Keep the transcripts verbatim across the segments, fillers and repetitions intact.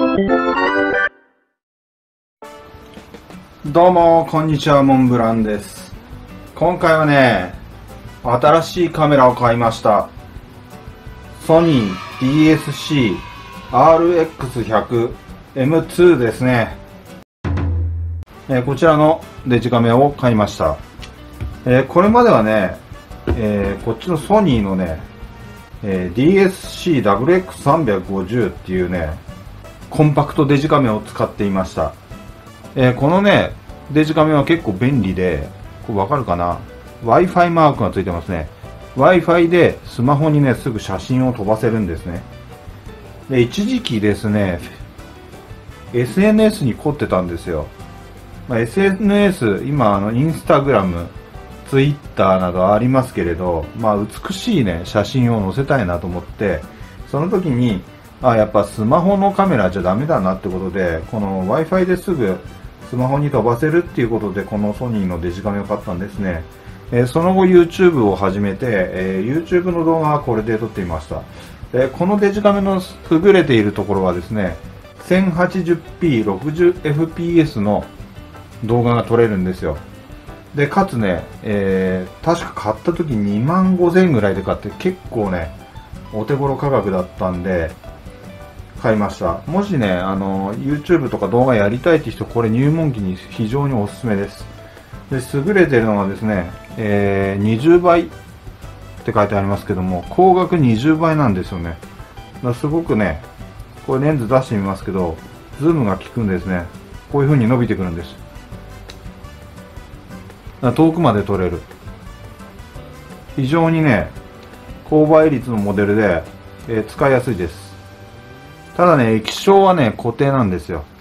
どうもこんにちは、モンブランです。今回はね、新しいカメラを買いました。ソニー ディーエスシーアールエックスひゃくエムツー ですね。えー、こちらのデジカメを買いました。えー、これまではね、えー、こっちのソニーのね、えー、ディーエスシーダブリューエックスさんびゃくごじゅう っていうね、コンパクトデジカメを使っていました。えー、このね、デジカメは結構便利で、これわかるかな？ Wi-Fi マークがついてますね。Wi-Fi でスマホにね、すぐ写真を飛ばせるんですね。で、一時期ですね、エスエヌエス に凝ってたんですよ。まあ、エスエヌエス、今、あの、インスタグラム、ツイッターなどありますけれど、まあ、美しいね、写真を載せたいなと思って、その時に、あ、やっぱスマホのカメラじゃダメだなってことで、この Wi-Fi ですぐスマホに飛ばせるっていうことで、このソニーのデジカメを買ったんですね。えー、その後 YouTube を始めて、えー、YouTube の動画はこれで撮っていました。えー、このデジカメの優れているところはですね、せんはちじゅうピー、ろくじゅうエフピーエス の動画が撮れるんですよ。で、かつね、えー、確か買った時にまんごせんえんぐらいで買って結構ね、お手頃価格だったんで、買いました。もしね、あの、YouTube とか動画やりたいって人、これ入門機に非常におすすめです。で、優れているのはですね、えー、にじゅうばいって書いてありますけども、光学にじゅうばいなんですよね。だからすごくね、これレンズ出してみますけど、ズームが効くんですね。こういう風に伸びてくるんです。だから遠くまで撮れる。非常にね、高倍率のモデルで、えー、使いやすいです。ただね、液晶はね、固定なんですよ。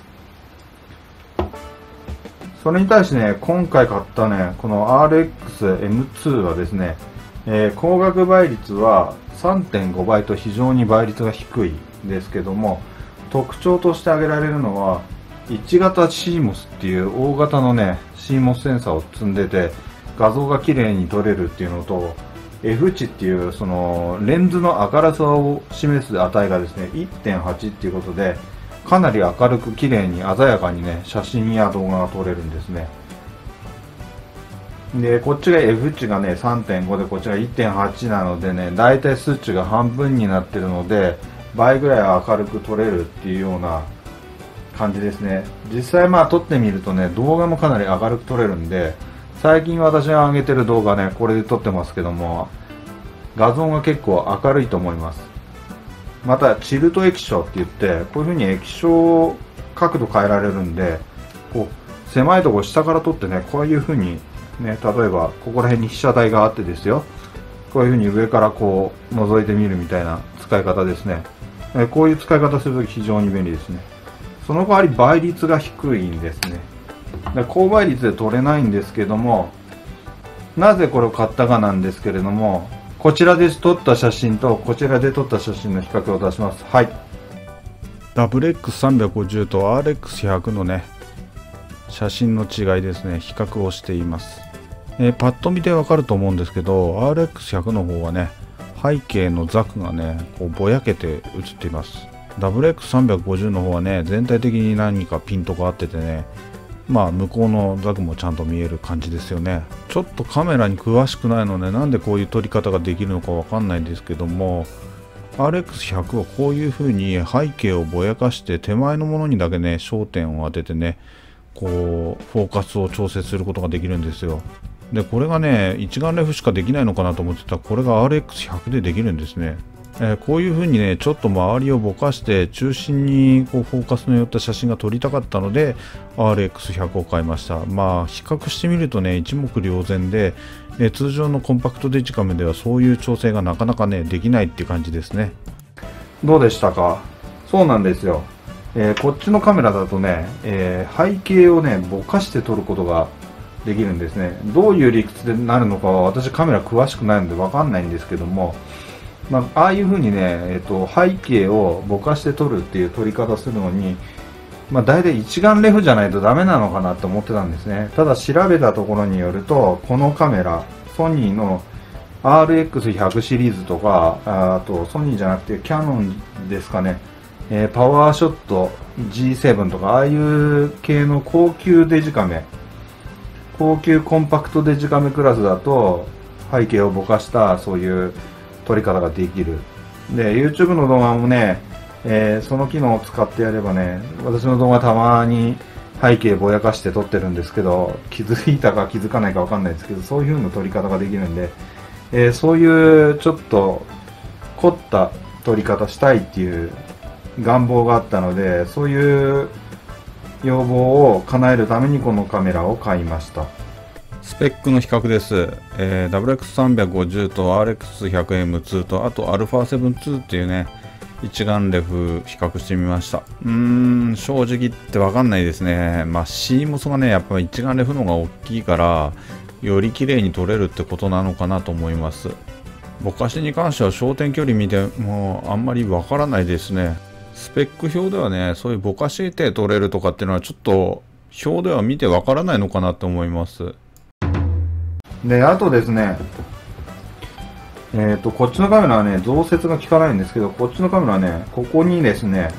それに対してね、今回買ったね、この アールエックスエムツー はですね、えー、光学倍率は さんてんごばいと非常に倍率が低いんですけども、特徴として挙げられるのは、いち型 シーモス っていう大型のね、シーモス センサーを積んでて、画像が綺麗に撮れるっていうのと、F 値っていうそのレンズの明るさを示す値がですね いってんはち っていうことで、かなり明るく綺麗に鮮やかにね写真や動画が撮れるんですね。でこっちが F 値がね さんてんご で、こっちが いってんはち なのでね、だいたい数値が半分になってるので倍ぐらい明るく撮れるっていうような感じですね。実際まあ撮ってみるとね、動画もかなり明るく撮れるんで、最近私が上げてる動画ね、これで撮ってますけども、画像が結構明るいと思います。また、チルト液晶って言って、こういう風に液晶角度変えられるんで、こう、狭いところ下から撮ってね、こういう風に、ね、例えば、ここら辺に被写体があってですよ、こういう風に上からこう、覗いてみるみたいな使い方ですね。こういう使い方するとき非常に便利ですね。その代わり倍率が低いんですね。高倍率で撮れないんですけども、なぜこれを買ったかなんですけれども、こちらで撮った写真とこちらで撮った写真の比較を出します。はい。ダブリューエックスさんびゃくごじゅう と アールエックスひゃく のね、写真の違いですね、比較をしています。えー、パッと見てわかると思うんですけど、アールエックスひゃく の方はね、背景のザクがね、こうぼやけて写っています。ダブリューエックスさんびゃくごじゅう の方はね、全体的に何かピントが合っててね、まあ向こうのザクもちゃんと見える感じですよね。ちょっとカメラに詳しくないので、なんでこういう撮り方ができるのかわかんないんですけども、 アールエックスひゃく はこういう風に背景をぼやかして手前のものにだけね焦点を当ててね、こうフォーカスを調整することができるんですよ。でこれがね一眼レフしかできないのかなと思ってたら、これが アールエックスひゃく でできるんですね。えー、こういう風にねちょっと周りをぼかして中心にこうフォーカスの寄った写真が撮りたかったので アールエックスひゃく を買いました。まあ比較してみるとね一目瞭然で、えー、通常のコンパクトデジカメではそういう調整がなかなかねできないっていう感じですね。どうでしたか？そうなんですよ。えー、こっちのカメラだとね、えー、背景をねぼかして撮ることができるんですね。どういう理屈でなるのかは私カメラ詳しくないのでわかんないんですけども、まあ、ああいう風にね、えっと、背景をぼかして撮るっていう撮り方するのに、まあ、大体一眼レフじゃないとダメなのかなと思ってたんですね。ただ調べたところによると、このカメラ、ソニーの アールエックスひゃく シリーズとか、あとソニーじゃなくてキヤノンですかね、 えー、パワーショット ジーセブン とか、ああいう系の高級デジカメ、高級コンパクトデジカメクラスだと、背景をぼかしたそういう撮り方ができる。で、YouTube の動画もね、えー、その機能を使ってやればね、私の動画たまに背景ぼやかして撮ってるんですけど、気づいたか気づかないかわかんないですけど、そういう風な撮り方ができるんで、えー、そういうちょっと凝った撮り方したいっていう願望があったので、そういう要望を叶えるためにこのカメラを買いました。スペックの比較です。えー、ダブリューエックスさんびゃくごじゅう と アールエックスひゃくエムツー と、あと アルファセブンツー っていうね、一眼レフ比較してみました。うーん、正直言ってわかんないですね。まあ シーモス がね、やっぱ一眼レフの方が大きいから、より綺麗に撮れるってことなのかなと思います。ぼかしに関しては焦点距離見てもあんまりわからないですね。スペック表ではね、そういうぼかして撮れるとかっていうのはちょっと表では見てわからないのかなと思います。で、あとですね、えっと、こっちのカメラはね、増設が効かないんですけど、こっちのカメラはね、ここにですね、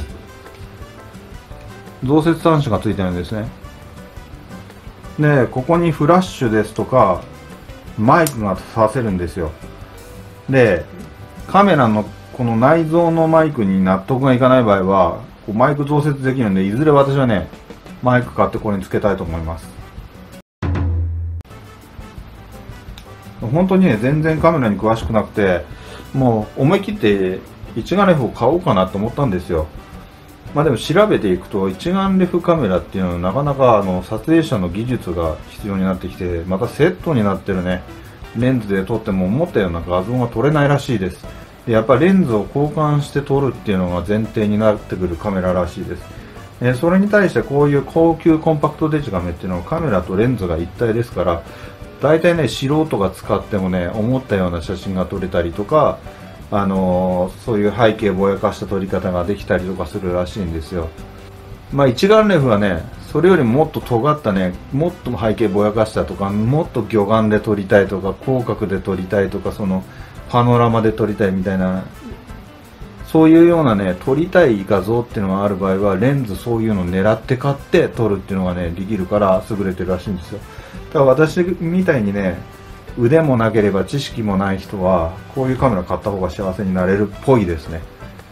増設端子がついてるんですね。で、ここにフラッシュですとか、マイクが挿せるんですよ。で、カメラのこの内蔵のマイクに納得がいかない場合は、こうマイク増設できるんで、いずれ私はね、マイク買ってこれにつけたいと思います。本当にね、全然カメラに詳しくなくて、もう思い切って一眼レフを買おうかなと思ったんですよ。まあでも調べていくと、一眼レフカメラっていうのはなかなかあの撮影者の技術が必要になってきて、またセットになってるね、レンズで撮っても思ったような画像が撮れないらしいです。でやっぱりレンズを交換して撮るっていうのが前提になってくるカメラらしいです。えー、それに対してこういう高級コンパクトデジカメっていうのはカメラとレンズが一体ですから、大体ね、素人が使ってもね、思ったような写真が撮れたりとか、あのー、そういう背景ぼやかした撮り方ができたりとかするらしいんですよ。まあ一眼レフはね、それよりもっと尖ったね、もっと背景ぼやかしたとか、もっと魚眼で撮りたいとか、広角で撮りたいとか、そのパノラマで撮りたいみたいな、そういうようなね、撮りたい画像っていうのがある場合は、レンズそういうのを狙って買って撮るっていうのがね、できるから優れてるらしいんですよ。だから私みたいにね、腕もなければ知識もない人は、こういうカメラ買った方が幸せになれるっぽいですね。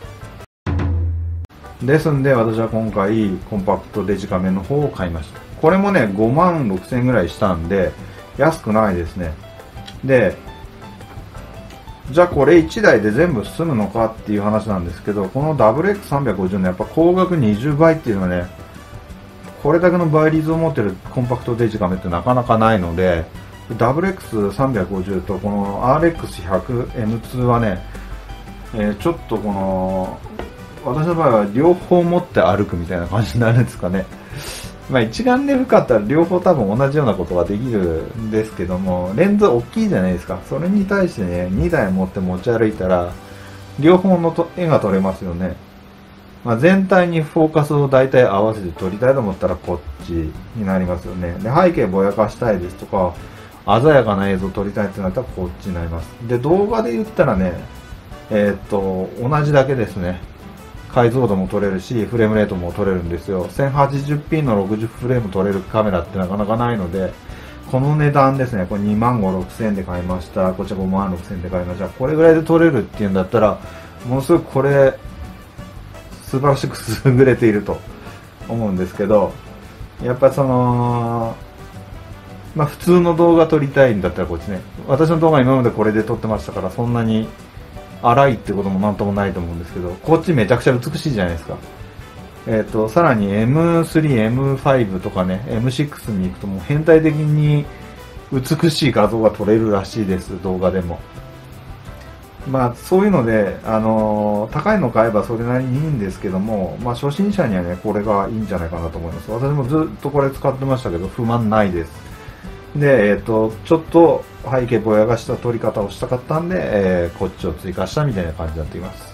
ですんで、私は今回、コンパクトデジカメの方を買いました。これもね、ごまんろくせんえんぐらいしたんで、安くないですね。で、じゃあこれいちだいで全部済むのかっていう話なんですけど、この ダブリューエックスさんびゃくごじゅう のやっぱ光学にじゅうばいっていうのはね、これだけの倍率を持ってるコンパクトデジカメってなかなかないので、ダブリューエックスさんびゃくごじゅう とこの アールエックスひゃくエムツー はね、えー、ちょっとこの、私の場合は両方持って歩くみたいな感じになるんですかね。まあ一眼レフ買ったら両方多分同じようなことができるんですけども、レンズ大きいじゃないですか。それに対してね、にだい持って持ち歩いたら、両方のと絵が撮れますよね。まあ、全体にフォーカスを大体合わせて撮りたいと思ったらこっちになりますよね。で、背景ぼやかしたいですとか、鮮やかな映像を撮りたいってなったらこっちになります。で、動画で言ったらね、えー、っと、同じだけですね。解像度も撮れるし、フレームレートも撮れるんですよ。せんはちじゅうピー のろくじゅうフレーム撮れるカメラってなかなかないので、この値段ですね。これにまんごせんろくせんえんで買いました。こちらごまんろくせんえんで買いました。これぐらいで撮れるっていうんだったら、ものすごくこれ、素晴らしく優れていると思うんですけど、やっぱりその、まあ普通の動画撮りたいんだったらこっちね。私の動画今までこれで撮ってましたから、そんなに荒いってこともなんともないと思うんですけど、こっちめちゃくちゃ美しいじゃないですか。えっと、さらに エムスリー、エムファイブ とかね、エムシックス に行くともう変態的に美しい画像が撮れるらしいです、動画でも。まあそういうので、あのー、高いの買えばそれなりにいいんですけども、まあ初心者にはね、これがいいんじゃないかなと思います。私もずっとこれ使ってましたけど、不満ないです。で、えっと、ちょっと背景ぼやがした撮り方をしたかったんで、えー、こっちを追加したみたいな感じになっています。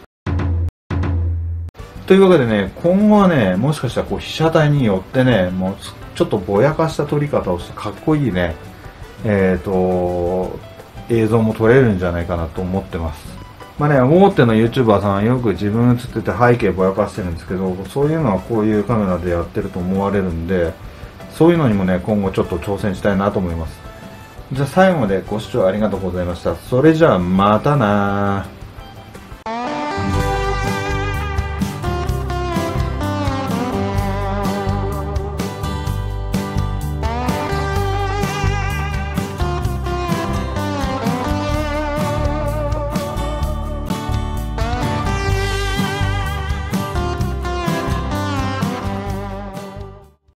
というわけでね、今後はね、もしかしたらこう被写体によってね、もうちょっとぼやかした撮り方をしてかっこいいね、えっと、映像も撮れるんじゃないかなと思ってます。 まあね、大手の YouTuber さんはよく自分映ってて背景ぼやかしてるんですけど、そういうのはこういうカメラでやってると思われるんで、そういうのにもね、今後ちょっと挑戦したいなと思います。じゃあ最後までご視聴ありがとうございました。それじゃあまたなー。